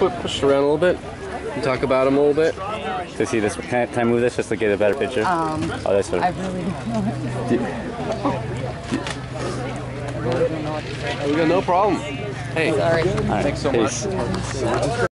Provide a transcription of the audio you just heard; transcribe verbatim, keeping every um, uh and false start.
put push around a little bit and talk about him a little bit? To see this, can I, can I move this just to get a better picture? Um, oh, that's what I really don't know. do, I really don't know what to say. We got no problem. Hey, Sorry. thanks so Peace. much.